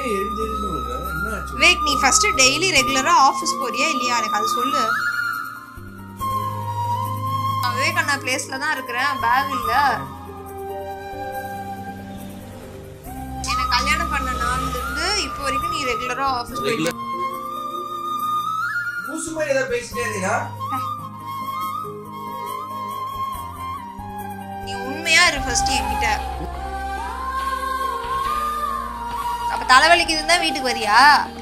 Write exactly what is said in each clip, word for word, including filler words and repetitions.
ஏன் எரிஞ்சு எரிஞ்சு விடுற? என்ன ஆச்சு? விவேக் நீ ஃபர்ஸ்ட் டெய்லி ரெகுலரா ஆஃபீஸ் போறியா இல்லையா எனக்கு அது சொல்லு. நான் விவேக் அண்ணா பிளேஸ்ல தான் இருக்கிறேன், பேக் இல்ல. என்ன கல்யாணம் பண்ண நாள்ல இருந்து இப்போ வரைக்கும் நீ ரெகுலரா ஆஃபீஸ் போயிட்டு பூசு மாதிரி ஏதாவது பேசிட்டே இருந்தீனா? நீ உண்மையா இரு ஃபர்ஸ்ட் என்கிட்ட. அப்ப தலைவலிக்குதுன்னா வீட்டுக்கு வரியா?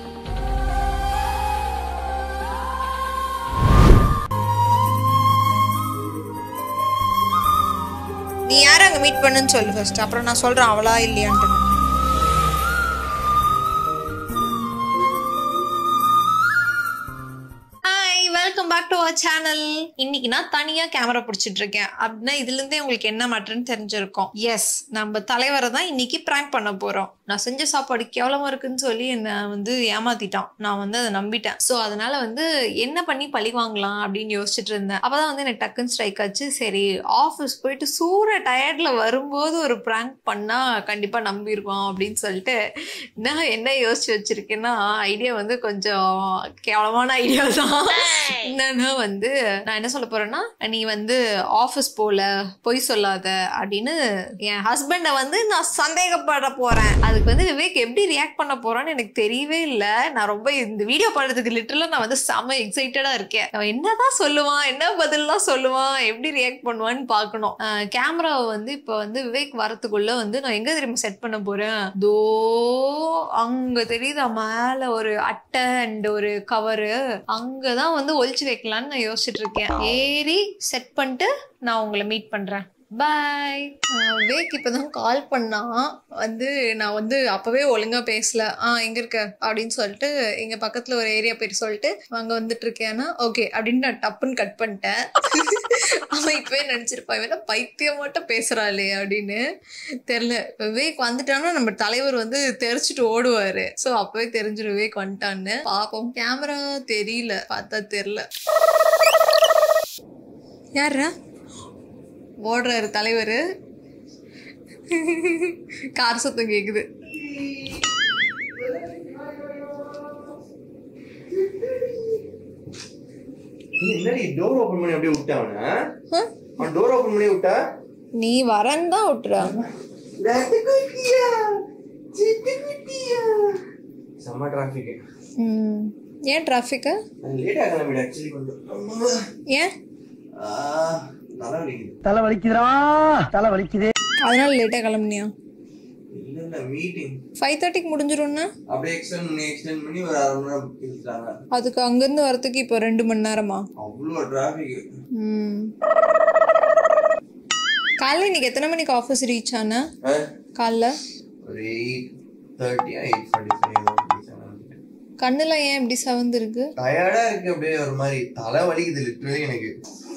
நீ யார அங்க மீட் பண்ணுன்னு சொல்லு ஃபர்ஸ்ட், அப்புறம் நான் சொல்றேன் அவளா இல்லையான்ட்டு. Welcome back to our channel. இன்னைக்கு நான் தனியா கேமரா பிடிச்சிட்டு இருக்கேன் அப்படின்னா இதுல இருந்தே உங்களுக்கு என்ன மேட்டர்னு தெரிஞ்சிருக்கும். எஸ், நம்ம தலைவரை தான் இன்னைக்கு பிராங்க் பண்ண போறோம். நான் செஞ்ச சாப்பாடு கேவலமா இருக்குன்னு சொல்லி என்ன வந்து ஏமாத்திட்டான். நான் வந்து அதை நம்பிட்டேன். ஸோ அதனால வந்து என்ன பண்ணி பழி வாங்கலாம் அப்படின்னு யோசிச்சுட்டு இருந்தேன். அப்பதான் வந்து எனக்கு டக்குன்னு ஸ்ட்ரைக் ஆச்சு. சரி, ஆஃபீஸ் போயிட்டு சூற டயர்ட்ல வரும்போது ஒரு பிராங்க் பண்ணா கண்டிப்பா நம்பிடுவான் அப்படின்னு சொல்லிட்டு நான் என்ன யோசிச்சு வச்சிருக்கேன்னா, ஐடியா வந்து கொஞ்சம் கேவலமான ஐடியா தான். என்னன்னா வந்து நான் என்ன சொல்ல போறேன்னா, நீ வந்து ஆபீஸ் போல பொய் சொல்லாத அப்படின்னு என் ஹஸ்பண்ட வந்து நான் சந்தேகப்பட போறேன். அதுக்கு வந்து விவேக் எப்படி ரியாக்ட் பண்ண போறான்னு எனக்கு தெரியவே இல்லை. நான் ரொம்ப இந்த வீடியோ பண்றதுக்கு லிட்டரலா நான் வந்து செம எக்ஸைட்டடா இருக்கேன். அவன் என்னதான் சொல்லுவான், என்ன பதில்லாம் சொல்லுவான், எப்படி ரியாக்ட் பண்ணுவான்னு பாக்கணும். கேமராவை வந்து இப்ப வந்து விவேக் வரத்துக்குள்ள வந்து நான் எங்க தெரியுமா செட் பண்ண போறேன், தோ அங்க தெரியுதா மேல ஒரு அட்டை அண்ட் ஒரு கவரு, அங்கதான் வந்து ஒழிச்சு வைக்கலான்னு நான் யோசிச்சுட்டு இருக்கேன். ஏறி செட் பண்ணிட்டு நான் உங்களை மீட் பண்றேன். பாய். விவேக் இப்பதான் கால் பண்ணா. வந்து நான் வந்து அப்பவே ஒழுங்கா பேசல. ஆஹ் எங்க இருக்க அப்படின்னு சொல்லிட்டு எங்க பக்கத்துல ஒரு ஏரியா பேர் சொல்லிட்டு அங்க வந்துட்டு இருக்கேன்னா ஓகே அப்படின்னு நான் டப்புன்னு கட் பண்ணிட்டேன். அவன் இப்பவே நினைச்சிருப்பான் இவன் பைத்தியம் மட்டும் பேசுறாளே அப்படின்னு. தெரியல, விவேக் வந்துட்டான்னா நம்ம தலைவர் வந்து தெரிச்சுட்டு ஓடுவாரு. சோ அப்பவே தெரிஞ்சிரு விவேக் வந்துட்டான்னு. பாப்போம். கேமரா தெரியல, பார்த்தா தெரியல. யாரா ஓடுறாரு தலைவர்? கார் சத்தம் கேக்குது. டோர் ஓபன் பண்ணி அப்படியே விட்டாவன அவன் டோர் ஓபன் பண்ணி விட்டா நீ வரன்னு தான் விட்டுறா. செம்ம டிராஃபிக். ம், ஏன் டிராஃபிக்? லேட் ஆகலாம் ஆக்சுவலி கொஞ்சம். ஏன் தலை வலிக்குது. தலை வலிக்குதுடா, தலை வலிக்குது. அதனால லேட்டா கிளம்புனியா? இல்ல இல்ல மீட்டிங் ஃபைவ் தேர்ட்டிக்கு முடிஞ்சிரும்னா அப்படியே எக்ஸ்டெண்ட் பண்ணி எக்ஸ்டெண்ட் பண்ணி ஒரு அரை மணி நேரம் இழுத்தாங்க. அதுக்கு அங்கிருந்து வரதுக்கு இப்போ ரெண்டு மணி நேரமா? அவ்வளோ டிராஃபிக். ம், காலைல இன்னைக்கு எத்தனை மணிக்கு ஆஃபீஸ் ரீச் ஆன? காலைல ஒரு eight thirty eight forty five. கண்ணுலாம் ஏன் இப்படி சவந்து இருக்கு? டயர்டா இருக்கு, அப்படியே ஒரு மாதிரி தலை வலிக்குது லிட்டரலி எனக்கு.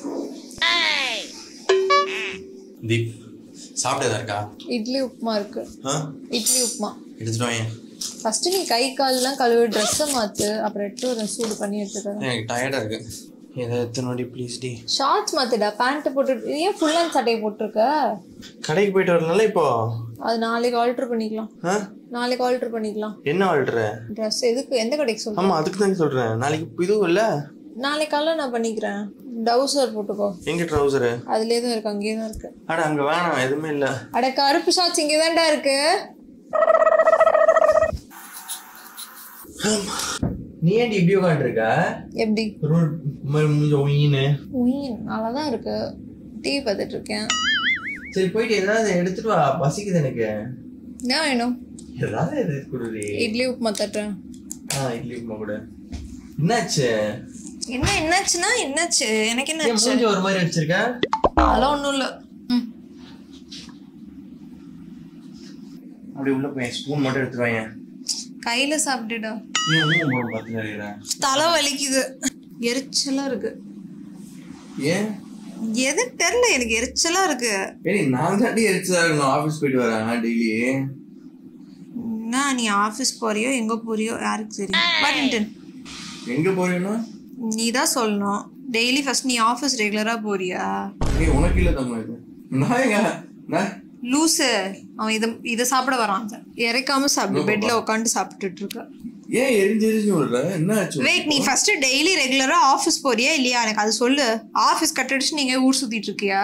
தீப் சாப்பிட்டதா இருக்கா? இட்லி உப்புமா இருக்கு. இட்லி உப்புமா எடுத்துட்டு வாங்க. ஃபர்ஸ்ட் நீ கை கால்லாம் கழுவு, ட்ரெஸ்ஸை மாத்து, அப்புறம் எடுத்து சூடு பண்ணி எடுத்துக்க. எனக்கு டயர்டா இருக்கு. ஏதோ எத்தனோடி ப்ளீஸ் டி. ஷார்ட்ஸ் மாத்துடா, பேண்ட் போட்டு ஏன் ஃபுல் ஹேண்ட் சட்டையை போட்டுருக்க? கடைக்கு போயிட்டு வரனால இப்போ அது நாளைக்கு ஆல்டர் பண்ணிக்கலாம். நாளைக்கு ஆல்டர் பண்ணிக்கலாம். என்ன ஆல்டர்? ட்ரெஸ் எதுக்கு, எந்த கடைக்கு சொல்ற? ஆமா அதுக்கு தான் சொல்றேன். நாளைக்கு இதுவும் இல்ல, நாளைக்கு காலைல நான் பண்ணிக்கிறேன். டவுசர் போட்டுக்கோ. எங்க ட்ரவுசர்? அதுலயே தான் இருக்கு, அங்கேயே தான் இருக்கு. அட அங்க வேணாம், எதுவுமே இல்ல. அட கருப்பு ஷார்ட்ஸ் இங்கே தான்டா இருக்கு. நீ ஏன் இப்படி உட்காந்து இருக்க? எப்படி நல்லாதான் இருக்கு, டிவி பார்த்துட்டு இருக்கேன். சரி போயிட்டு ஏதாவது எடுத்துட்டு வா, பசிக்குது எனக்கு. என்ன வேணும்? ஏதாவது எடுத்து கொடுடி. இட்லி உப்புமா தட்டுறேன். ஆ இட்லி உப்புமா கூட. என்னாச்சு? என்ன என்னாச்சுன்னா என்னாச்சு? எனக்கு என்ன மூஞ்சி ஒரு மாதிரி அடிச்சிருக்க? அதெல்லாம் ஒண்ணும் இல்ல. அப்படி உள்ள போய் ஸ்பூன் மட்டும் எடுத்துட்டு வாங்க. கையில சாப்பிட்டுடா. தலை வலிக்குது, எரிச்சலா இருக்கு. ஏன்? எது தெரியல, எனக்கு எரிச்சலா இருக்கு. நான் தாண்டி எரிச்சலா இருக்கு. ஆபீஸ் போயிட்டு வரேன் டெய்லி. என்ன நீ ஆபீஸ் போறியோ எங்க போறியோ யாருக்கு தெரியும்? வாஷிங்டன் எங்க போறீங்கன்னா நீ தான் சொல்லணும். டெய்லி ஃபர்ஸ்ட் நீ ஆபீஸ் ரெகுலரா போறியா? நீ உனக்கு இல்ல தம்மா இது. நான் எங்க நான் லூசு அவன் இத இத சாப்பிட வரான் இறக்காம சாப்பிடு பெட்ல உட்காந்து சாப்பிட்டுட்டு இருக்க ஏன் எரிஞ்சு எரிஞ்சு விடுற என்ன ஆச்சு வெயிட் நீ ஃபர்ஸ்ட் டெய்லி ரெகுலரா ஆபீஸ் போறியா இல்லையா எனக்கு அது சொல்லு ஆபீஸ் கட் அடிச்சு நீங்க ஊர் சுத்திட்டு இருக்கியா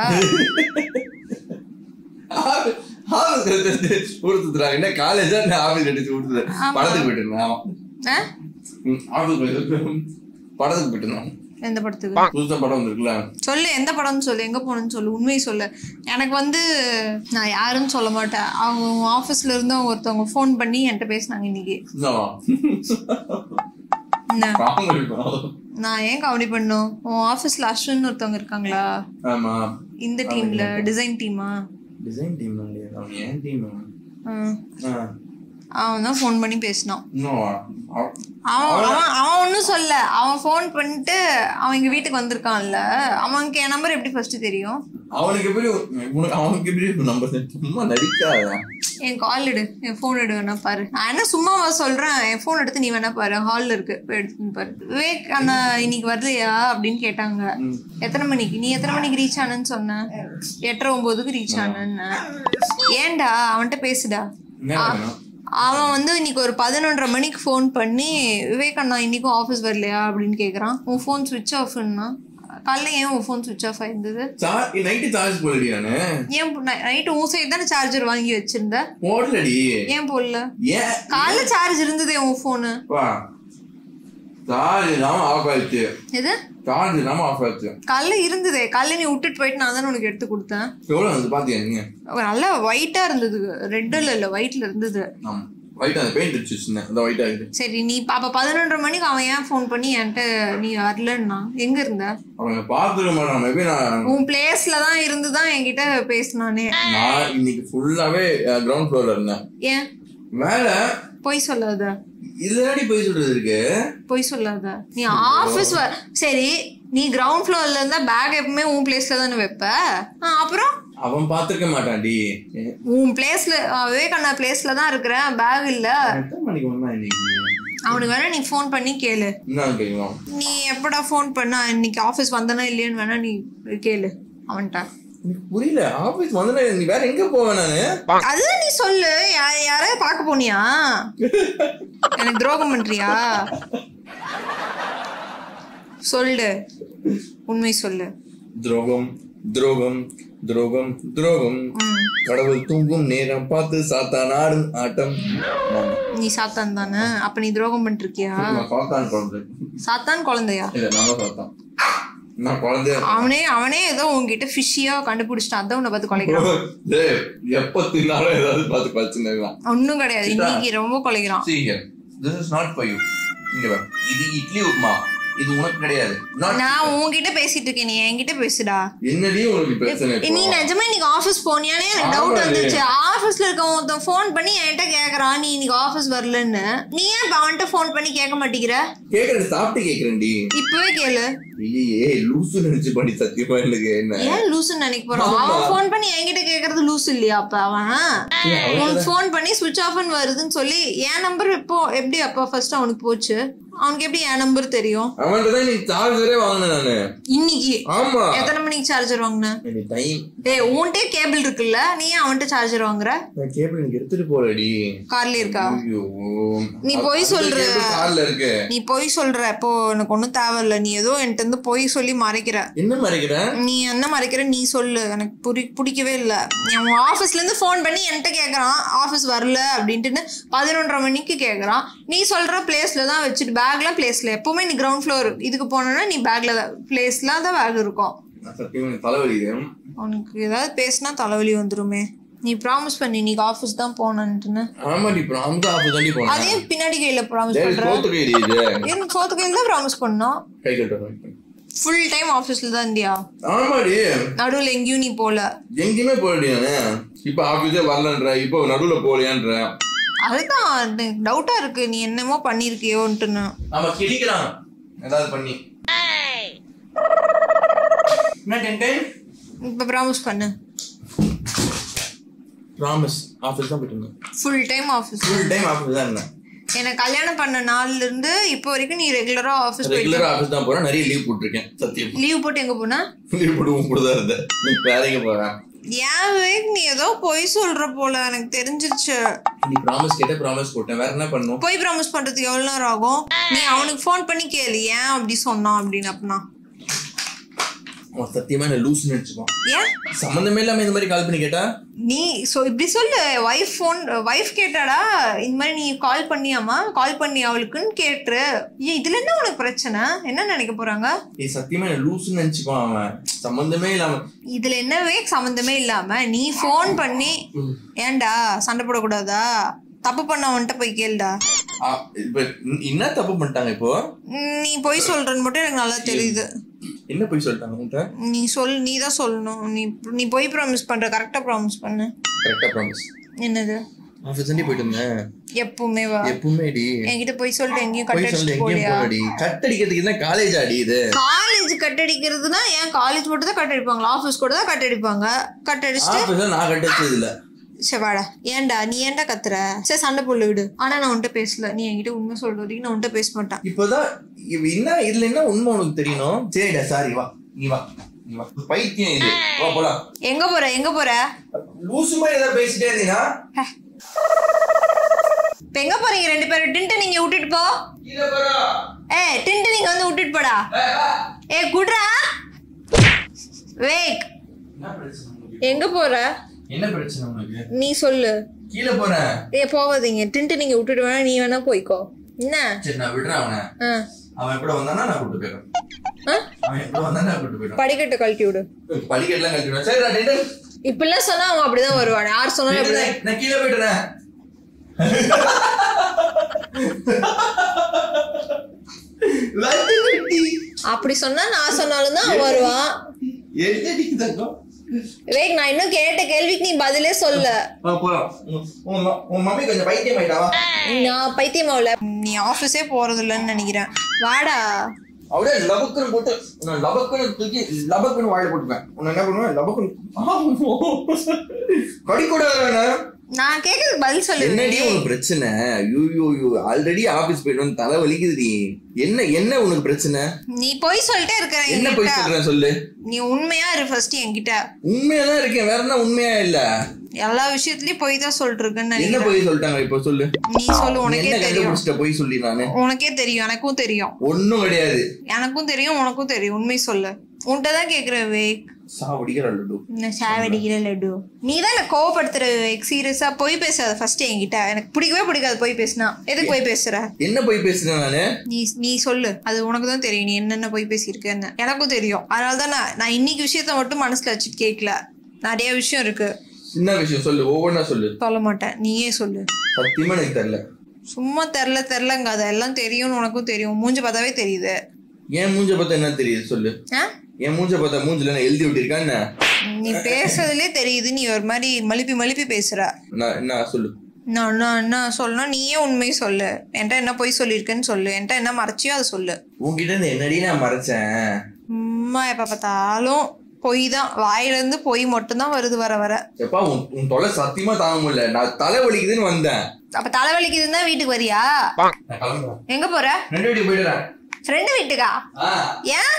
ஊர் சுத்துறாங்க என்ன காலேஜா ஆபீஸ் கட்டிச்சு ஊர் சுத்து படத்துக்கு போயிட்டு இருந்தான் ஆபீஸ் போயிட்டு படத்துக்கு போயிட்டு இருந்தான் எந்த படத்துக்கு புதுசா படம் வந்திருக்குல்ல சொல்லு எந்த படம்னு சொல்லு எங்க போனன்னு சொல்லு உண்மையை சொல்லு எனக்கு வந்து நான் யாருன்னு சொல்ல மாட்டேன் அவங்க ஆபீஸ்ல இருந்து அவங்க ஒருத்தவங்க போன் பண்ணி என்கிட்ட பேசினாங்க இன்னைக்கு நான் ஏன் காமெடி பண்ணும் உன் ஆபீஸ்ல அஸ்வின் ஒருத்தவங்க இருக்காங்களா இந்த டீம்ல டிசைன் டீமா டிசைன் டீம் ஏன் டீம் அவன் தான் ஃபோன் பண்ணி பேசினான் அவன் அவன் அவன் ஒன்றும் சொல்ல அவன் ஃபோன் பண்ணிட்டு அவன் எங்க வீட்டுக்கு வந்திருக்கான்ல அவனுக்கு என் நம்பர் எப்படி ஃபர்ஸ்ட் தெரியும் அவனுக்கு எப்படி அவனுக்கு எப்படி நம்பர் சும்மா நடிக்காத என் கால் எடு என் ஃபோன் எடு வேணா பாரு நான் என்ன சும்மாவா சொல்றேன் என் ஃபோன் எடுத்து நீ வேணா பாரு ஹால்ல இருக்கு எடுத்துன்னு பாரு விவேக் அண்ணா இன்னைக்கு வரலையா அப்படின்னு கேட்டாங்க எத்தனை மணிக்கு நீ எத்தனை மணிக்கு ரீச் ஆனன்னு சொன்ன எட்டரை ஒன்பதுக்கு ரீச் ஆனன்னு ஏன்டா அவன்கிட்ட பேசுடா அவன் வந்து இன்னைக்கு ஒரு பதினொன்றரை மணிக்கு ஃபோன் பண்ணி விவேக் அண்ணா இன்னைக்கும் ஆஃபீஸ் வரலையா அப்படின்னு கேட்குறான் உன் ஃபோன் சுவிட்ச் ஆஃப்னா காலைல ஏன் உன் ஃபோன் சுவிட்ச் ஆஃப் ஆயிருந்தது நைட்டு சார்ஜ் போடலடி நானு ஏன் நைட்டு உன் சைடு தானே சார்ஜர் வாங்கி வச்சிருந்த போடலடி ஏன் போடல காலைல சார்ஜ் இருந்ததே உன் ஃபோனு சார்ஜ் இல்லாம ஆஃப் ஆயிடுச்சு எது சார்ஜ் இல்லாம ஆஃப் ஆயிடுச்சு காலைல இருந்ததே காலைல நீ விட்டுட்டு போயிட்டு நான் தானே உனக்கு எடுத்து கொடுத்தேன் எவ்வளவு வந்து பாத்தியா நீங்க நல்லா ஒயிட்டா இருந்தது ரெட்ல இல்ல ஒயிட்ல இருந்தது சரி நீ பாப்பா பதினொன்றரை மணிக்கு அவன் ஏன் ஃபோன் பண்ணி என்கிட்ட நீ வரலன்னா எங்க இருந்த உன் பிளேஸ்ல தான் இருந்துதான் என்கிட்ட பேசினானே நான் இன்னைக்கு ஃபுல்லாவே கிரவுண்ட் ஃப்ளோர்ல இருந்தேன் ஏன் மேல போய் சொல்லாத இதுலடி போய் சொல்றது இருக்கு போய் சொல்லாத நீ ஆபீஸ் சரி நீ கிரவுண்ட் ஃப்ளோர்ல இருந்தா பேக் எப்பவுமே உன் பிளேஸ்ல தானே வைப்ப அப்புறம் அவன் பாத்துக்க மாட்டான்டி உன் பிளேஸ்ல விவேகானந்தா பிளேஸ்ல தான் இருக்கிறேன் பேக் இல்ல அவனுக்கு வேணா நீ ஃபோன் பண்ணி கேளு நீ எப்படா ஃபோன் பண்ண இன்னைக்கு ஆபீஸ் வந்தனா இல்லையான்னு வேணா நீ கேளு அவன்கிட்ட புரியல ஆபீஸ் வந்தனா நீ வேற எங்க போவ நானு அதுதான் நீ சொல்லு யாரையாவது பார்க்க போனியா எனக்கு துரோகம் பண்றியா சொல்லு உண்மை சொல்லு துரோகம் துரோகம் துரோகம் துரோகம் கடவுள் தூங்கும் நேரம் பார்த்து சாத்தான் ஆடும் ஆட்டம் நீ சாத்தான் தானே அப்ப நீ துரோகம் பண்ணிட்டு இருக்கியா சாத்தான் குழந்தை சாத்தான் குழந்தையா இல்ல நாம சாத்தான் நான் குழந்தை அவனே அவனே ஏதோ உங்ககிட்ட ஃபிஷியா கண்டுபிடிச்சிட்டான் அதான் உன்னை பார்த்து கொலைக்கிறான் எப்ப தின்னாலும் ஏதாவது பார்த்து பிரச்சனை ஒன்னும் கிடையாது இன்னைக்கு ரொம்ப கொலைக்கிறான் this is not for you இது இட்லி உப்புமா இது உனக்கு கிடையாது நான் உன்கிட்ட பேசிட்டு இருக்கேன் நீ என்கிட்ட பேசுடா என்னடி உனக்கு பிரச்சனை நீ நிஜமா இன்னைக்கு ஆபீஸ் போனியானே எனக்கு டவுட் வந்துச்சு ஆபீஸ்ல இருக்க ஒருத்தன் ஃபோன் பண்ணி என்கிட்ட கேக்குறான் நீ இன்னைக்கு ஆபீஸ் வரலன்னு நீ ஏன் அவன்கிட்ட ஃபோன் பண்ணி கேட்க மாட்டேங்கிற கேக்குறது சாப்பிட்டு கேக்குறேன்டி இப்பவே கேளு ஏய் லூசு நினைச்சு பண்ணி சத்தியமா எனக்கு என்ன ஏன் லூசுன்னு நினைக்க போறான் அவன் ஃபோன் பண்ணி என்கிட்ட கேக்குறது லூசு இல்லையா அப்ப அவன் உனக்கு ஃபோன் பண்ணி சுவிட்ச் ஆஃப்னு வருதுன்னு சொல்லி என் நம்பர் எப்போ எப்படி அப்ப ஃபர்ஸ்ட் அவனுக்கு போச்சு அவனுக்கு எப்படி என் நம்பர் தெரியும் அவன்கிட்ட தான் நீ சார்ஜரே வாங்கினேன் நானு இன்னைக்கு ஆமா எத்தனை மணிக்கு சார்ஜர் வாங்கின டைம் டேய் உன்கிட்ட கேபிள் இருக்குல்ல நீ அவன்கிட்ட சார்ஜர் வாங்குற நான் கேபிள் எனக்கு எடுத்துட்டு போறடி கார்ல இருக்கா ஐயோ நீ போய் சொல்ற கார்ல இருக்கு நீ போய் சொல்ற அப்போ எனக்கு ஒண்ணும் தேவையில்ல நீ ஏதோ என்கிட்ட இருந்து போய் சொல்லி மறைக்கிற என்ன மறைக்கிற நீ என்ன மறைக்கிற நீ சொல்லு எனக்கு புரி பிடிக்கவே இல்ல அவன் ஆபீஸ்ல இருந்து போன் பண்ணி என்கிட்ட கேக்குறான் ஆபீஸ் வரல அப்படின்ட்டு பதினொன்றரை மணிக்கு கேக்குறான் நீ சொல்ற பிளேஸ்ல தான் வச்சுட்டு பேக்ல பிளேஸ்ல எப்பவுமே நீ கிரவுண்ட் ஃப்ளோர் இதுக்கு போனோம்னா நீ பேக்ல பிளேஸ்ல தான் பேக் இருக்கும் உனக்கு ஏதாவது பேசினா தலைவலி வந்துருமே நீ ப்ராமிஸ் பண்ணி நீ ஆபீஸ் தான் போனேன்னு ஆமா நீ ப்ராமிஸ் ஆபீஸ் தான் போனே அதே பின்னாடி கையில ப்ராமிஸ் பண்ற சோத்து கையில இது என்ன சோத்து கையில தான் ப்ராமிஸ் பண்ணோம் கை கட்ட ஃபுல் டைம் ஆபீஸ்ல தான் இருந்தியா ஆமாடி நடுவுல எங்கேயும் நீ போல எங்கேயுமே போலடி நானே இப்ப ஆபீஸே வரலன்ற இப்போ நடுவுல போலையான்ற அதுதான் டவுட்டா இருக்கு நீ என்னமோ பண்ணிருக்கியோன்ட்டுன்னு ஆமா கிடிக்கிறான் ஏதாவது பண்ணி என்ன டென்டன் இப்ப ப்ராமிஸ் பண்ணு ப்ராமிஸ் ஆபீஸ் தான் போயிட்டு full time office full time office தான் இருந்தேன் எனக்கு கல்யாணம் பண்ண நாள்ல இருந்து இப்போ வரைக்கும் நீ ரெகுலரா ஆபீஸ் போயிட்டு ரெகுலரா ஆபீஸ் தான் போறேன் நிறைய லீவ் போட்டுருக்கேன் சத்தியம் லீவ் போட்டு எங்க போனா லீவ் போட்டு உன் கூட தான் இருந்தேன் வேலைக்கு போறேன் ஏன் விவேக் நீ ஏதோ பொய் சொல்ற போல எனக்கு தெரிஞ்சிருச்சு. நீ ப்ராமிஸ் கேட்ட ப்ராமிஸ் போட்டேன், வேற என்ன பண்ணும்? பொய் ப்ராமிஸ் பண்றதுக்கு எவ்வளவு நேரம் ஆகும்? நீ அவனுக்கு ஃபோன் பண்ணி கேளு ஏன் அப்படி சொன்னான் அப்படின்னு. அப்படின்னா சத்தியமா என்ன லூஸ்னு நினைச்சுக்கோ. ஏன் சம்பந்தமே இல்லாம இந்த மாதிரி கால் பண்ணி கேட்டா நீ சோ இப்படி சொல்லு. வைஃப் ஃபோன் வைஃப் கேட்டாடா இந்த மாதிரி நீ கால் பண்ணியாமா, கால் பண்ணி அவளுக்குன்னு கேட்டுரு. ஏன் இதுல என்ன உனக்கு பிரச்சனை? என்ன நினைக்க போறாங்க? ஏய் சத்தியமா என்ன லூஸ்னு நினைச்சுக்கோ. அவன் சம்பந்தமே இல்லாம இதுல என்னவே சம்பந்தமே இல்லாம நீ ஃபோன் பண்ணி ஏன்டா சண்டை போடக்கூடாதா? தப்பு பண்ண வந்துட்டு போய் கேளுடா. இப்ப என்ன தப்பு பண்ணிட்டாங்க? இப்போ நீ போய் சொல்றன்னு மட்டும் எனக்கு நல்லா தெரியுது. என்ன போய் சொல்லிட்டாங்க? நீ சொல், நீ தான் சொல்லணும். நீ நீ போய் ப்ராமிஸ் பண்ற, கரெக்டா ப்ராமிஸ் பண்ணு. கரெக்டா ப்ராமிஸ். என்னது? ஆபீஸ் தாண்டி போயிட்டு இருந்தேன். எப்பவுமே வா. எப்பவுமே டி என்கிட்ட போய் சொல்லிட்டு எங்கேயும் போய் கட் சொல்லி அடிச்சு எங்கேயும் போறியா? போறடி. கட் அடிக்கிறதுக்கு என்ன காலேஜ் ஆடி இது? காலேஜ் கட் அடிக்கிறதுனா ஏன் காலேஜ் மட்டும் தான் கட் அடிப்பாங்களா? ஆபீஸ் கூட தான் கட் அடிப்பாங்க. கட் அடிச்சுட்டு ஆபீஸ்ல நான் கட் அடிச்சது இல்ல. சரி வாடா. ஏன்டா நீ ஏன்டா கத்துற? சரி சண்டை போடல விடு. ஆனா நான் உன்கிட்ட பேசல. நீ என்கிட்ட உண்மை சொல்ற வரைக்கும் நான் உன்கிட்ட பேச மாட்டேன். இப்பதான் என்ன இதுல என்ன உண்மை உனக்கு தெரியணும். சரிடா சாரி, வா நீ வா நீ வா. பைத்தியம் இது, வா போலாம். எங்க போற எங்க போற? லூசு மாதிரி ஏதாவது பேசிட்டே இருந்தீங்கன்னா இப்ப எங்க போறீங்க ரெண்டு பேரும்? டின்ட்டு நீங்க விட்டுட்டு போ. ஏ டின்ட்டு நீங்க வந்து விட்டுட்டு போடா. ஏ குட்ரா வேக். எங்க போற? என்ன பிரச்சனை உனக்கு? நீ சொல்லு. கீழே போறேன். ஏ போவாதீங்க. டின்ட்டு நீங்க விட்டுட்டு வேணா, நீ வேணா போய்க்கோ. என்ன? சரி நான் விடுறேன் அவனை. அவன் எப்பட வந்தானா நான் கூட்டு போயிடுறேன். அவன் எப்பட வந்தானா நான் கூட்டு போயிடுறேன். படிக்கட்டு கழட்டி விடு. படிக்கட்டுலாம் கழட்டி விடுறேன். சரிடா டேய். இப்பெல்லாம் சொன்னா அவன் அப்படிதான் வருவான். யார் சொன்னாலும் அப்படிதான். நான் கீழே போயிடுறேன். அப்படி சொன்னா நான் சொன்னாலும் தான் அவன் வருவான். வேக் நான் இன்னும் கேட்ட கேள்விக்கு நீ பதிலே சொல்ல. உன் மம்மி கொஞ்சம் பைத்தியம் ஆயிட்டாவா? நான் பைத்தியமாவல. நீ ஆபீஸே போறது இல்லைன்னு நினைக்கிறேன். வாடா. அப்படியே லபக்குன்னு போட்டு உன்னை லபக்குன்னு தூக்கி லபக்குன்னு வாயில போட்டுப்பேன். உன்னை என்ன பண்ணுவேன்? லபக்குன்னு கடிக்கூடாது. நான் கேக்குறதுக்கு பதில் சொல்லு. என்னடி உனக்கு பிரச்சனை? ஐயோ ஆல்ரெடி ஆபீஸ் போயிட்டு வந்து தலை வலிக்குதுடி. என்ன என்ன உனக்கு பிரச்சனை? நீ போய் சொல்லிட்டே இருக்க. என்ன போய் சொல்றேன் சொல்லு. நீ உண்மையா இரு ஃபர்ஸ்ட் என்கிட்ட. உண்மையாதான் இருக்கேன், வேற என்ன உண்மையா இல்ல? எல்லா விஷயத்துலயும் போய் தான் சொல்லிட்டு இருக்கேன்னு. என்ன போய் சொல்லிட்டாங்க இப்போ சொல்லு. நீ சொல்லு. உனக்கே தெரியும். போய் சொல்லி நானு உனக்கே தெரியும், எனக்கும் தெரியும். ஒண்ணும் கிடையாது. எனக்கும் தெரியும், உனக்கும் தெரியும். உண்மை சொல்லு. உன்கிட்டதான் கேக்குறேன் வேக். சாவடிக்கிற லட்டு. என்ன சாவடிக்கிற லட்டு? நீ தான் என்ன கோவப்படுத்துற வேக். சீரியஸா போய் பேசாத ஃபர்ஸ்ட் என்கிட்ட. எனக்கு பிடிக்கவே பிடிக்காது போய் பேசினா. எதுக்கு போய் பேசுற? என்ன போய் பேசுறேன் நானு? நீ நீ சொல்லு. அது உனக்கு தான் தெரியும் நீ என்னென்ன போய் பேசியிருக்கேன்னு. எனக்கும் தெரியும். அதனாலதான் நான் நான் இன்னைக்கு விஷயத்த மட்டும் மனசுல வச்சுட்டு கேட்கல. நிறைய விஷயம் இருக்கு. என்ன விஷயம் சொல்லு, ஒவ்வொன்னா சொல்லு. சொல்ல மாட்டேன், நீயே சொல்லு. சத்தியமா எனக்கு தெரியல. சும்மா தெரியல தெரியலங்க. அதெல்லாம் தெரியும்னு உனக்கும் தெரியும். மூஞ்ச பார்த்தாவே தெரியுது. ஏன் மூஞ்ச பார்த்தா என்ன தெரியுது சொல்லு. என் மூஞ்ச பார்த்தா மூஞ்சில நான் எழுதி விட்டிருக்கேன். என்ன நீ பேசுறதுலே தெரியுது. நீ ஒரு மாதிரி மலிப்பி மலிப்பி பேசுற. என்ன சொல்லு. நான் என்ன சொல்லணும்? நீயே உண்மையை சொல்லு. என்கிட்ட என்ன போய் சொல்லியிருக்கேன்னு சொல்லு. என்கிட்ட என்ன மறைச்சியோ அதை சொல்லு. உங்ககிட்ட இருந்து என்னடி நான் மறைச்சேன்? அம்மா எப்ப பார்த்தாலும் பொய் தான். வாயில இருந்து பொய் மட்டும் தான் வருது வர வர. எப்பா உன் தொலை சத்தியமா தாங்க முடியல. நான் தலை வலிக்குதுன்னு வந்தேன். அப்ப தலை வலிக்குதுன்னா வீட்டுக்கு வரியா? எங்க போற? ஃப்ரெண்ட் வீட்டுக்கு போயிடுறேன். ஃப்ரெண்ட் வீட்டுக்கா? ஏன்?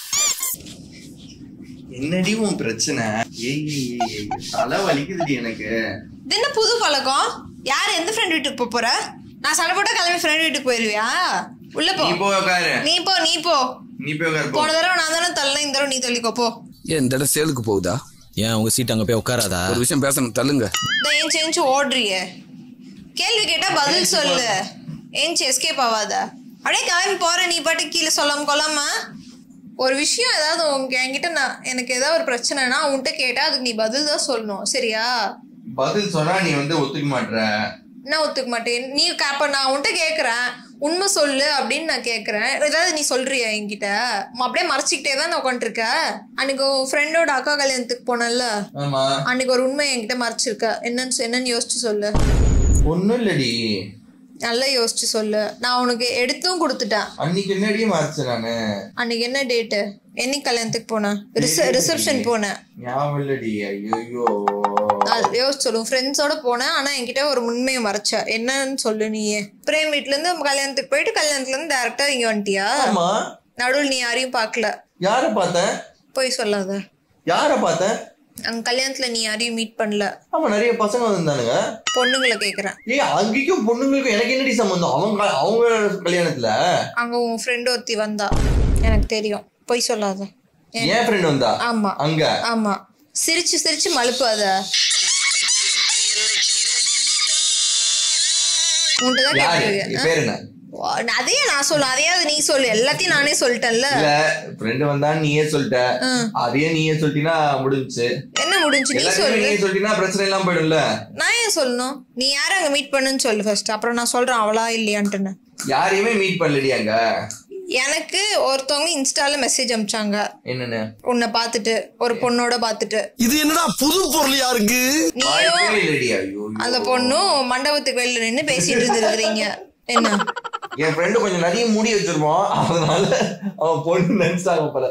என்னடி உன் பிரச்சனை? ஏய் தலை வலிக்குதுடி எனக்கு. இது என்ன புது பழக்கம்? யார் எந்த ஃப்ரெண்ட் வீட்டுக்கு போக போற? நான் சண்டை போட்டா கிளம்பி ஃப்ரெண்ட் வீட்டுக்கு போயிருவியா? உள்ள போ. நீ போ உட்காரு. நீ போ நீ போ நீ போய் உட்காரு. போன தடவை நான் தானே தள்ளேன், இந்த தடவை நீ தள்ளிக்கோ போ. ஏன் இந்த தடவை சேலுக்கு போகுதா? ஏன் உங்க சீட் அங்க போய் உட்காராதா? ஒரு விஷயம் பேசணும், தள்ளுங்க. ஏன் சேஞ்சு ஓடுறியே? கேள்வி கேட்டா பதில் சொல்லு. ஏன் எஸ்கேப் ஆகாத. அப்படியே கிளம்பி போற. நீ பாட்டு கீழே சொல்லாம கொள்ளாம. ஒரு விஷயம் ஏதாவது உங்க என்கிட்ட நான் எனக்கு ஏதாவது ஒரு பிரச்சனைனா உன்கிட்ட கேட்டா அதுக்கு நீ பதில் தான் சொல்லணும். சரியா? பதில் சொன்னா நீ வந்து ஒத்துக்க மாட்டற. நான் ஒத்துக்க மாட்டேன். நீ அப்ப நான் உன்கிட்ட கேக்குறேன் உண்மை சொல்லு அப்படின்னு நான் கேக்குறேன். ஏதாவது நீ சொல்றியா என்கிட்ட? அப்படியே மறைச்சிக்கிட்டே தான் நான் உட்காந்துருக்க. அன்னைக்கு ஃப்ரெண்டோட அக்கா கல்யாணத்துக்கு போனல, அன்னைக்கு ஒரு உண்மை என்கிட்ட மறைச்சிருக்க. என்னன்னு என்னன்னு யோசிச்சு சொல்லு. ஒண்ணும் இல்லடி. நல்லா யோசிச்சு சொல்லு. நான் உனக்கு எடுத்தும் கொடுத்துட்டேன். அன்னைக்கு என்னடி மறைச்சேன் நானு? அன்னைக்கு என்ன டேட்டு? என்னைக்கு கல்யாணத்துக்கு போனேன்? ரிசப்ஷன் போனேன். ஞாபகம் இல்லடி. ஐயோ யோசிச்சு சொல்லு. ஃப்ரெண்ட்ஸோட போனேன். ஆனா என்கிட்ட ஒரு உண்மையை மறைச்ச. என்னன்னு சொல்லு. நீயே பிரேம் வீட்டுல இருந்து கல்யாணத்துக்கு போயிட்டு கல்யாணத்துல இருந்து டைரக்டா இங்க வந்துட்டியா? நடுவில் நீ யாரையும் பாக்கல. யார பார்த்தேன்? போய் சொல்லாத. யார பார்த்தேன்? அங்க கல்யாணத்துல நீ யாரையும் மீட் பண்ணல? ஆமா நிறைய பசங்க வந்தானுங்க. பொண்ணுங்களை கேக்குறேன். ஏய் அங்கேயும் பொண்ணுங்களுக்கும் எனக்கு என்னடி சம்பந்தம்? அவங்க அவங்க கல்யாணத்துல அங்க உன் ஃப்ரெண்ட் ஒருத்தி வந்தா, எனக்கு தெரியும், போய் சொல்லாத. என் ஃப்ரெண்ட் வந்தா? ஆமா. அங்க? ஆமா. சிரிச்சு சிரிச்சு மழுப்பாத. உன்கிட்ட தான் கேக்குறேன். பேர் என்ன? அதையே நான் சொல்ல, அதையாவது நீ சொல்லு. எல்லாத்தையும் நானே சொல்லிட்டேன்ல. இல்ல ஃப்ரெண்ட் வந்தா நீயே சொல்லிட்ட, அதையே நீயே சொல்லிட்டீனா முடிஞ்சுச்சு. என்ன முடிஞ்சு? நீ சொல்லு. நீ சொல்லிட்டீனா பிரச்சனை எல்லாம் போயிடும்ல. நான் ஏன் சொல்லணும்? நீ யார அங்க மீட் பண்ணுன்னு சொல்லு ஃபர்ஸ்ட், அப்புறம் நான் சொல்றேன் அவளா இல்லையான்ட்டுன்னு. யாரையுமே மீட் பண்ணலடி அங்க. எனக்கு ஒருத்தவங்க இன்ஸ்டால மெசேஜ் அனுப்பிச்சாங்க. என்னன்னு? உன்னை பாத்துட்டு, ஒரு பொண்ணோட பாத்துட்டு. இது என்னடா புது பொருள் யாருக்கு? நீயும் அந்த பொண்ணும் மண்டபத்துக்கு வெளியில நின்னு பேசிட்டு இருந்திருக்கீங்க. என்ன? என் ஃப்ரெண்டு கொஞ்சம் நிறைய முடி வச்சிருப்போம், அதனால அவன் பொண்ணு நினைச்சாங்க போல.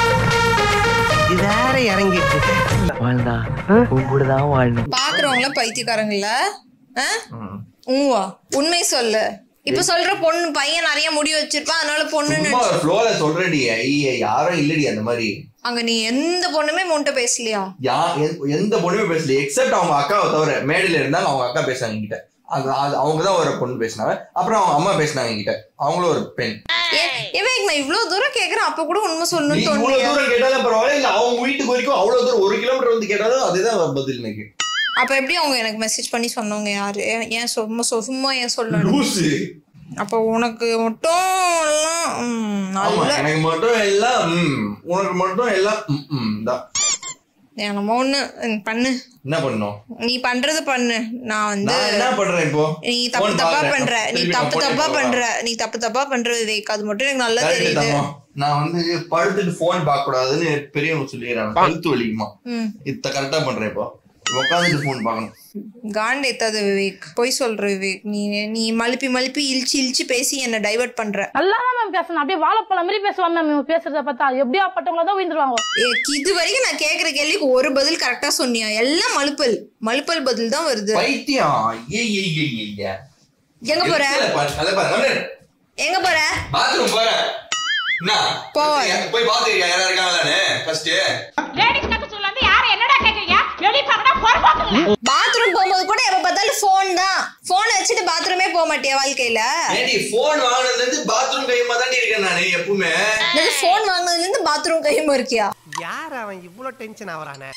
இதார இறங்கிட்டு வாழ்ந்தா உன் கூட தான் வாழணும். பாக்குறவங்கள பைத்தியக்காரங்கள. ஊவா உண்மை சொல்லு. இப்ப சொல்ற பொண்ணு பையன் நிறைய முடி வச்சிருப்பான், அதனால பொண்ணு ஃப்ளோல சொல்றடி. ஐய யாரும் இல்லடி அந்த மாதிரி. அங்க நீ எந்த பொண்ணுமே முன்ட்ட பேசலையா? யா எந்த பொண்ணுமே பேசல எக்ஸப்ட் அவங்க அக்காவை தவிர. மேடையில இருந்தாங்க, அவங்க அக்கா பேசினாங்க என்கிட்ட. அவங்கதான் ஒரு பொண்ணு பேசினாங்க, அப்புறம் அவங்க அம்மா பேசினாங்க என்கிட்ட. அவங்களும் ஒரு பெண். நான் இவ்வளவு தூரம் கேக்குறேன், அப்ப கூட உண்மை சொல்லணும்னு இவ்வளவு தூரம் கேட்டாலும் பரவாயில்ல, இல்ல அவங்க வீட்டுக்கு வரைக்கும் அவ்வளவு தூரம் ஒரு கிலோமீட்டர் வந்து கேட்டாலும் அதுதான் பதில் எனக்கு. அப்ப எப்படி அவங்க எனக்கு மெசேஜ் பண்ணி சொன்னவங்க யாரு? ஏன் சும்மா சும்மா ஏன் சொல்லணும்? அப்ப உனக்கு மட்டும் எல்லாம் எனக்கு மட்டும் எல்லாம் உனக்கு மட்டும் எல்லாம் நம்ம ஒண்ணு பண்ணு. என்ன பண்ணணும்? நீ பண்றது பண்ணு. நான் வந்து என்ன பண்றேன் இப்போ? நீ தப்பு தப்பா பண்ற, நீ தப்பு தப்பா பண்ற, நீ தப்பு தப்பா பண்ற விவேக். அது மட்டும் எனக்கு நல்லா தெரியுது. நான் வந்து படுத்துட்டு போன் பார்க்க கூடாதுன்னு பெரியவங்க சொல்லிடுறாங்க, கழுத்து வலிக்குமா. இத கரெக்டா பண்றேன் இப்போ. உட்காந்துட்டு போன் பார்க்கணும். காண்ட் ஏத்தாத விவேக், போய் சொல்ற விவேக். நீ நீ மழுப்பி மழுப்பி இழிச்சு இழிச்சு பேசி என்ன டைவர்ட் பண்ற. நல்லாதான் மேம் பேசணும், அப்படியே வாழைப்பழம் மாதிரி பேசுவாங்க மேம். பேசுறத பார்த்தா எப்படியா பட்டவங்கள தான் விழுந்துருவாங்க. இது வரைக்கும் நான் கேக்குற கேள்விக்கு ஒரு பதில் கரெக்டா சொன்னியா? எல்லாம் மழுப்பல் மழுப்பல் பதில் தான் வருது. பைத்தியம். எங்க போற? எங்க போற? பாத்ரூம் போறேன். என்ன போய் போய் பாத்துறியா யாரா இருக்காங்களானே ஃபர்ஸ்ட்? லேடிஸ் கட்ட சொல்லாம யார என்னடா கேக்குறீங்க? வெளிய பாக்கடா போறபாக்கல. பாத்ரூம் போகும்போது கூட எப்ப பார்த்தாலும் போன் தான். போன் வச்சிட்டு பாத்ரூமே போக மாட்டியா வாழ்க்கையில? ஏடி போன் வாங்குனதுல இருந்து பாத்ரூம் கையுமா தான் இருக்கேன் நானே எப்பவுமே. நீ போன் வாங்குனதுல இருந்து பாத்ரூம் கையுமா இருக்கியா? யார் அவன் இவ்ளோ டென்ஷன் ஆவறானே?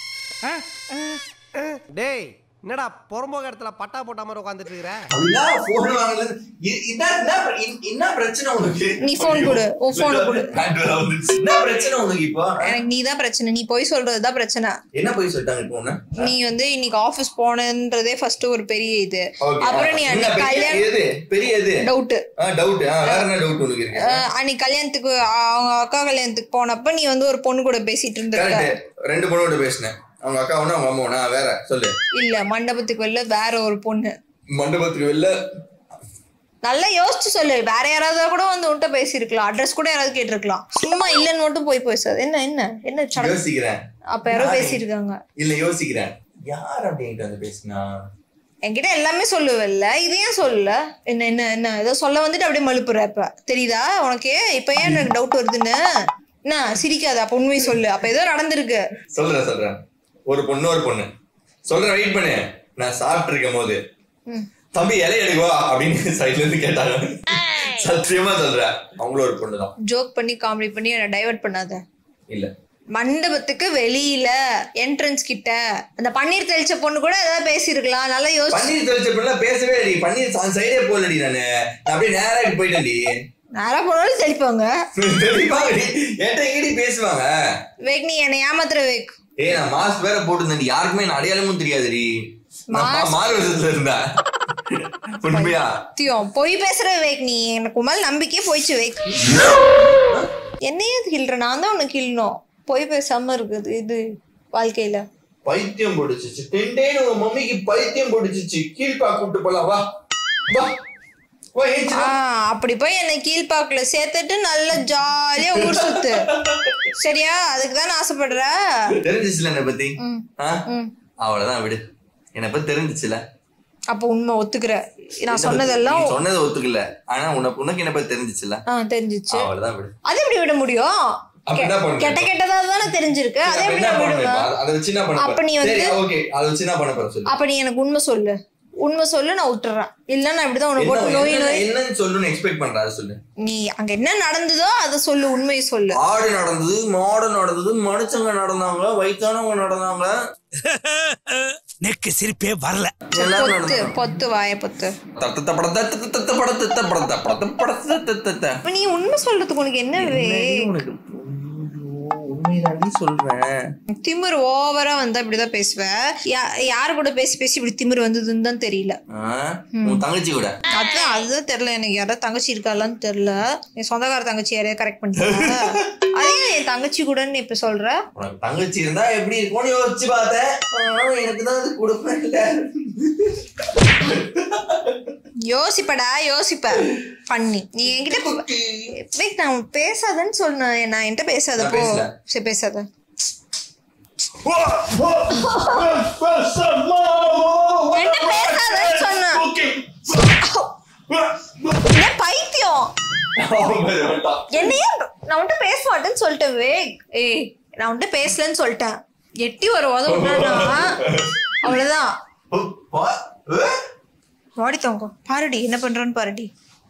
டேய் என்னடா பொறம்போக இடத்துல பட்டா போட்ட மாதிரி உட்கார்ந்துட்டு இருக்கற? இல்ல போன் வாங்குனது என்ன என்ன பிரச்சனை உனக்கு? நீ போன் கொடு, ஓ போன் கொடு. என்ன பிரச்சனை உனக்கு இப்போ? எனக்கு நீ தான் பிரச்சனை. நீ போய் சொல்றது தான் பிரச்சனை. என்ன போய் சொல்லிட்டாங்க இப்போ உன்ன? நீ வந்து இன்னைக்கு ஆபீஸ் போனன்றதே ஃபர்ஸ்ட் ஒரு பெரிய இது. அப்புறம் நீ அன்னைக்கு கல்யாணம் எது பெரிய இது டவுட். ஆ டவுட். ஆ வேற என்ன டவுட் உனக்கு இருக்கு? அன்னைக்கு கல்யாணத்துக்கு அவங்க அக்கா கல்யாணத்துக்கு போனப்ப நீ வந்து ஒரு பொண்ணு கூட பேசிட்டு இருந்த. கரெக்ட். ரெண்டு பொண்ணு கூட பேசினேன். அவங்க அக்கா ஒண்ணு அவங்க அம்மா ஒண்ணா வேற சொல்லு. இல்ல மண்டபத்துக்கு வெளில வேற ஒரு பொண்ணு. மண்டபத்துக்கு வெளில நல்லா யோசிச்சு சொல்லு. வேற யாராவது கூட வந்து உன்கிட்ட பேசிருக்கலாம், அட்ரஸ் கூட யாராவது கேட்டிருக்கலாம். சும்மா இல்லன்னு மட்டும் போய் பேசாது. என்ன என்ன என்ன யோசிக்கிறேன். அப்ப யாரோ பேசிருக்காங்க. இல்ல யோசிக்கிறேன். யார் அப்படின்ட்டு வந்து பேசினா? என்கிட்ட எல்லாமே சொல்லுவல்ல, இதையும் சொல்லல. என்ன என்ன என்ன ஏதோ சொல்ல வந்துட்டு அப்படியே மழுப்புற. இப்ப தெரியுதா உனக்கு? இப்ப ஏன் எனக்கு டவுட் வருதுன்னு? என்ன சிரிக்காத, அப்ப உண்மையை சொல்லு. அப்ப ஏதோ நடந்திருக்கு. சொல்றேன் சொல்றேன். ஒரு பொண்ணு ஒரு பொண்ணு சொல்றேன், வெயிட் பண்ணு. நான் சாப்பிட்டு இருக்கும் போது தம்பி இலை எடுவா அப்படின்னு சைட்ல இருந்து கேட்டாங்க. சத்தியமா சொல்றேன், அவங்களும் ஒரு பொண்ணு தான். ஜோக் பண்ணி காமெடி பண்ணி என்ன டைவர்ட் பண்ணாத. இல்ல மண்டபத்துக்கு வெளியில என்ட்ரன்ஸ் கிட்ட அந்த பன்னீர் தெளிச்ச பொண்ணு கூட ஏதாவது பேசிருக்கலாம். நல்லா யோசிச்சு. பன்னீர் தெளிச்ச பொண்ணு பேசவே இல்லடி. பன்னீர் சைடே போலடி. நானு அப்படியே நேரா போயிட்டேன்டி. நேரா போனாலும் தெளிப்பாங்க. தெளிப்பாங்கடி. என்கிட்ட எங்கடி பேசுவாங்க? வேக் நீ என்னை ஏமாத்துற வேக். ஏய் நான் மாஸ்க் வேற போட்டுருந்தேன். யாருக்குமே நான் அடையாளமும் தெரியாதுடி. மாறு வருஷத்துல இருந்தா உண்மையா போய் பேசுற வேக். நீ எனக்கு மேல நம்பிக்கையே போயிடுச்சு வேக். என்னையே கிள்ற, நான் தான் உனக்கு கிள்ளணும். போய் பேசாம இருக்குது இது வாழ்க்கையில. பைத்தியம் போட்டுச்சு. டென்டேன்னு உங்க மம்மிக்கு பைத்தியம் போட்டுச்சு. கீழ்பா கூப்பிட்டு போலாம் வா வா. அப்படி போய் என்னை கீழ்பாக்குல சேர்த்துட்டு நல்லா ஜாலியா ஊர் சுத்து. சரியா? அதுக்குதான் ஆசைப்படுற. தெரிஞ்சிச்சுல என்ன பத்தி? அவ்வளவுதான் விடு. என்ன பத்தி தெரிஞ்சிச்சுல. அப்ப உண்மை ஒத்துக்கிற? நான் சொன்னதெல்லாம் சொன்னதை ஒத்துக்கல. ஆனா உனக்கு உனக்கு என்ன பத்தி தெரிஞ்சிச்சுல? தெரிஞ்சிச்சு. அவ்வளவுதான் விடு. அது எப்படி விட முடியும்? அப்ப என்ன பண்ணு? கெட்ட கெட்டதா தானே தெரிஞ்சிருக்கு. அதே எப்படி நான் விடுவேன்? அத வச்சு என்ன பண்ண? அப்ப நீ வந்து ஓகே, அத வச்சு என்ன பண்ண போற சொல்லு. அப்ப நீ எனக்கு உண்மை சொல்லு. உண்மை சொல்லு, நான் விட்டுறேன். இல்ல நான் இப்படிதான் உனக்கு போட்டு நோய் நோய் என்னன்னு சொல்லுன்னு எக்ஸ்பெக்ட் பண்ற. அது சொல்லு. நீ அங்க என்ன நடந்ததோ அதை சொல்லு, உண்மையை சொல்லு. ஆடு நடந்தது, மாடு நடந்தது, மனுஷங்க நடந்தாங்க, வயிற்றானவங்க நடந்தாங்க. நெக்கு சிரிப்பே வரல. பொத்து பொத்து வாய பொத்து. நீ உண்மை சொல்றதுக்கு உனக்கு என்ன உண்மைதாண்டி சொல்றேன். திமிர் ஓவரா வந்தா இப்படிதான் பேசுவேன். யாரு கூட பேசி பேசி இப்படி திமிர் வந்ததுன்னு தான் தெரியல. தங்கச்சி கூட அதான் அதுதான் தெரியல எனக்கு. யாராவது தங்கச்சி இருக்காளான்னு தெரியல. என் சொந்தக்கார தங்கச்சி யாரையா கரெக்ட் பண்ணிட்டாங்க. அதே என் தங்கச்சி கூடன்னு இப்ப சொல்ற. தங்கச்சி இருந்தா எப்படி இருக்கும்னு யோசிச்சு பார்த்தேன். எனக்குதான் அது கொடுப்பேன் இல்ல. யோசிப்படா யோசிப்ப பண்ணி நீ என்கிட்ட நான் பேசாதன்னு சொன்னேன். நான் என்கிட்ட பேசாத போ. சரி பேசாத. என்ன பேசாதன்னு சொன்னேன். பைத்தியம் என்னையே நான் உன்கிட்ட பேச மாட்டேன்னு சொல்லிட்டேன். வே ஏய் நான் உன்கிட்ட பேசலன்னு சொல்லிட்டேன். எட்டி வருவாத ஒன்னா அவ்வளவுதான். வாடி தங்க பாருடி என்ன பண்றான்னு பாருடி.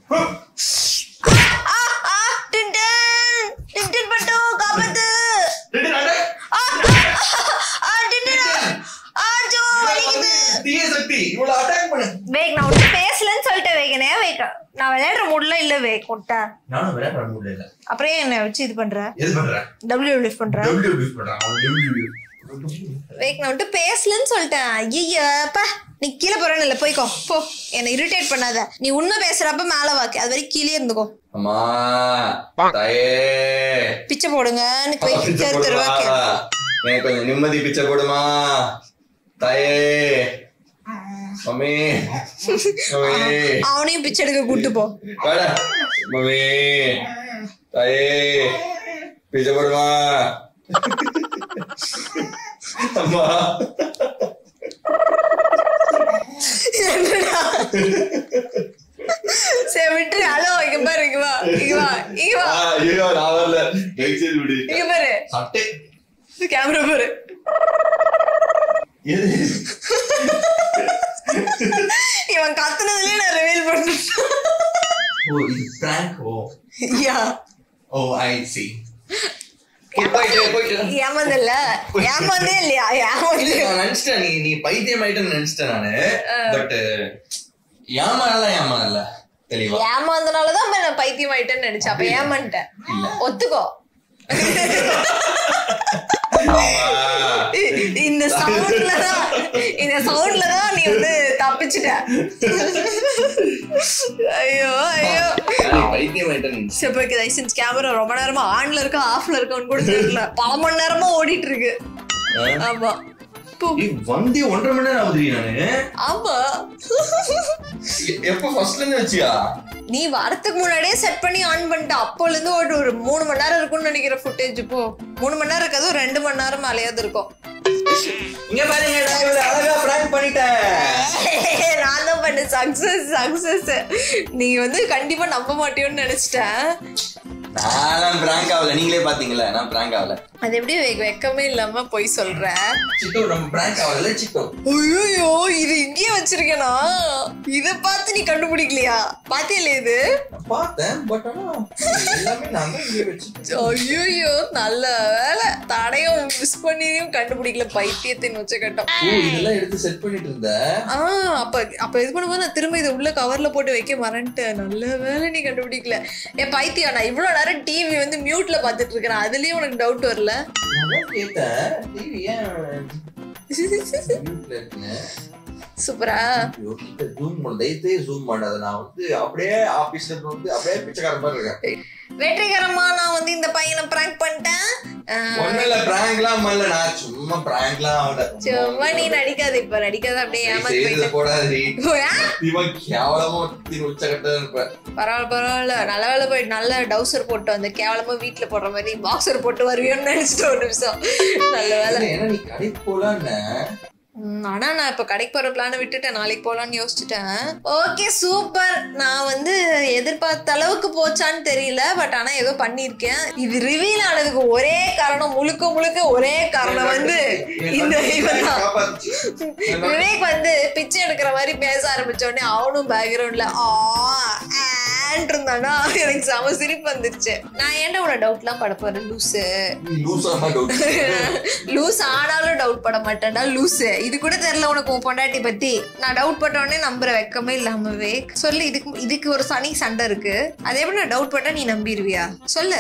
பேசலன்னு சொல்லிட்டேன். வேகனே வேக நான் விளையாடுற மூட்ல இல்ல வே கொட்ட. நானும் விளையாடுற மூட்ல இல்ல. அப்புறம் என்ன வச்சு இது பண்ற? எது பண்ற? டபிள்யூடபிள்யூ பண்ற. டபிள்யூடபிள்யூ பண்றான். அவன் டபிள்யூடபிள்யூ வேக் நான் வந்து பேசலன்னு சொல்லிட்டேன். ஐயப்பா நீ கீழே போறேன்னு இல்ல போய்க்கோ போ. என்னை இரிட்டேட் பண்ணாத. நீ உண்மை பேசுறப்ப மேல வாக்கு அது வரைக்கும் கீழே இருந்துக்கோ. அம்மா தாயே பிச்சை போடுங்க எனக்கு கொஞ்சம் நிம்மதி பிச்சை போடுமா தாயே. மம்மி அவனையும் பிச்சை எடுக்க கூட்டு போ. மம்மி தாயே பிச்சை போடுமா. அம்மா சரி விட்டு. ஹலோ இங்க பாரு இங்க வா இங்க வா இங்க வா. ஐயோ நான் வரல. எக்ஸிட் விடு. இங்க பாரு சட்டை கேமரா பாரு. இவன் கத்துனதுலயே நான் ரிவீல் பண்ணேன். ஓ இது பிராங்க். ஓ யா ஓ ஐ see. போயிட்டு போயிட்டு ஏமாந்தல்ல ஏமாந்தே இல்லையா? ஏமாந்து நினைச்சிட்டேன். நீ நீ பைத்தியம் ஆயிட்டேன்னு நினைச்சிட்டேன் நானு. பட் ஏமாறல ஏமாறல தெளிவா ஏமாந்தனாலதான் நான் பைத்தியம் ஆயிட்டேன்னு நினைச்சேன். அப்ப ஏமான்ட்டேன். ஒத்துக்கோ. இந்த சவுண்ட்லதான் இந்த சவுண்ட்லதான் நீ வந்து தப்பிச்சுட்ட. ஐயோ ஐயோ பைத்தியம் ஆயிட்டேன். சரி லைசன்ஸ் கேமரா ரொம்ப நேரமா ஆன்ல இருக்கா ஆஃப்ல இருக்கான்னு கூட தெரியல. பல மணி நேரமா ஓடிட்டு இருக்கு. ஆமா வந்து ஒன்றரை மணி நேரம் ஆகுது. நானு ஆமா எப்ப ஃபர்ஸ்ட்ல இருந்து வச்சியா? நீ வரதுக்கு முன்னாடியே செட் பண்ணி ஆன் பண்ணிட்ட. அப்போல இருந்து ஒரு ஒரு மூணு மணி நேரம் இருக்கும்னு நினைக்கிற ஃபுட்டேஜ். இப்போ மூணு மணி நேரம் இருக்காது, ரெண்டு மணி நேரம் மேலேயாவது இருக்கும். இங்க பாருங்க நான் இவ்வளவு அழகா பிராங்க் பண்ணிட்டேன். நான் தான் பண்ண சக்சஸ் சக்சஸ். நீங்க வந்து கண்டிப்பா நம்ப மாட்டியோன்னு நினைச்சிட்டேன். நான் பிராங்க் ஆகல. நீங்களே பாத்தீங்களா நான் பிராங்க் ஆகல. அது எப்படி வெக்கமே இல்லாம போய் சொல்றேன். சிட்டு நம்ம பிராங்க் ஆகல சிட்டு. ஐயோ இது இங்கே வச்சிருக்கேனா? இத பார்த்து நீ கண்டுபிடிக்கலையா? பாத்தியல இது பார்த்தேன். பட் ஆனா எல்லாமே நான் தான் இங்கே வச்சிட்டேன். ஐயோ நல்ல வேளை தடையும் மிஸ் பண்ணியும் கண்டுபிடிக்கல. பைத்தியத்தின் உச்சகட்டம். ஓ இதெல்லாம் எடுத்து செட் பண்ணிட்டு இருந்தேன். ஆ அப்ப அப்ப இது பண்ணும்போது நான் திரும்ப இதை உள்ள கவர்ல போட்டு வைக்க மறந்துட்டேன். நல்ல வேளை நீ கண்டுபிடிக்கல. என் பைத்தியம் நான் இவ்வளவு நேரம் டிவி வந்து மியூட்ல பாத்துட்டு இருக்கேன். அதுலயும் உனக்கு டவுட் வரல? சூப்பரா அப்படியே ஆபீஸ்ல வந்து அப்படியே பிச்சைக்கார மாதிரி இருக்கேன். வெற்றிகரமா நான் வந்து இந்த பையனை பிராங்க் பண்ணிட்டேன். ஒண்ணுல பிராங்க்லாம் இல்ல. நான் சும்மா பிராங்க்லாம் ஆகல. சும்மா நீ நடிக்காத. இப்ப நடிக்காத. அப்படியே ஏமாத்தி போயிட்ட. போடாதீ. இவன் கேவலமா உச்சகட்டா இருப்ப. பரவாயில்ல பரவாயில்ல. நல்ல வேலை போயிட்டு நல்ல டவுசர் போட்டு வந்து கேவலமா வீட்டுல போடுற மாதிரி பாக்ஸர் போட்டு வருவியோன்னு நினைச்சிட்டு ஒரு நிமிஷம். நல்ல வேலை. ஏன்னா நீ கடைக்கு போலான்னு. ஆனா நான் இப்ப கடைக்கு போற பிளான விட்டுட்டேன். நாளைக்கு போலான்னு யோசிச்சுட்டேன். Okay super. நான் வந்து எதிர்பார்த்த அளவுக்கு போச்சான்னு தெரியல, பட் ஆனா ஏதோ பண்ணிருக்கேன். இது ரிவீல் ஆனதுக்கு ஒரே காரணம், முழுக்க முழுக்க ஒரே காரணம் வந்து இந்த இவன் தான். விவேக் வந்து பிச்சை எடுக்கிற மாதிரி பேச ஆரம்பிச்ச உடனே அவனும் பேக்ரவுண்ட்ல ஆ இருந்தானா எனக்கு செம சிரிப்பு வந்துருச்சு. நான் ஏன்டா உன டவுட் எல்லாம் பட போறேன் லூசு. லூஸ் ஆனாலும் டவுட் பட மாட்டேன்டா லூசு. இது கூட தெரியல உனக்கு உன் பொண்டாட்டி பத்தி. நான் டவுட் பட்ட உடனே நம்புற வெக்கமே இல்லாமவே சொல்லு. இதுக்கு இதுக்கு ஒரு சனி சண்டை இருக்கு, அதே எப்படி நான் டவுட் பட்டா நீ நம்பிடுவியா சொல்லு.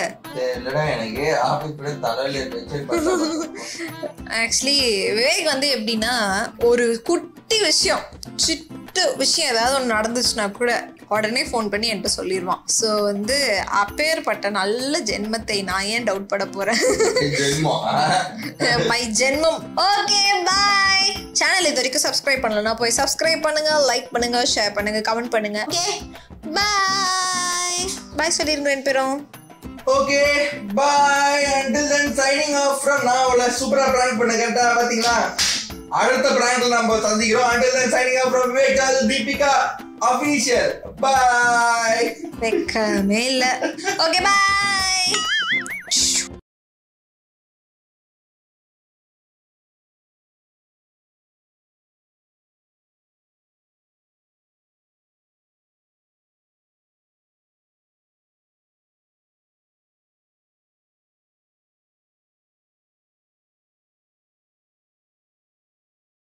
ஆக்சுவலி விவேக் வந்து எப்படின்னா ஒரு குட்டி விஷயம் சிட்டு விஷயம் ஏதாவது ஒன்று நடந்துச்சுன்னா கூட உடனே ஃபோன் பண்ணி என்கிட்ட சொல்லிடுவான். ஸோ வந்து அப்பேற்பட்ட நல்ல ஜென்மத்தை நான் ஏன் டவுட் பட போறேன். மை ஜென்மம். Okay bye. சேனல் இது வரைக்கும் சப்ஸ்கிரைப் பண்ணலன்னா போய் சப்ஸ்கிரைப் பண்ணுங்க, லைக் பண்ணுங்க, ஷேர் பண்ணுங்க, கமெண்ட் பண்ணுங்க. Okay bye. பாய் சொல்லிருங்க ரெண்டு பேரும். Okay bye. until then signing off from now. சூப்பரா பிராங்க் பண்ண கேட்டா பாத்தீங்களா? அடுத்த பிராங்க்ல நம்ம சந்திக்கிறோம். until then signing off from Vivek channel Deepika official. Bye. வெக்கமே இல்ல. ஓகே பாய்.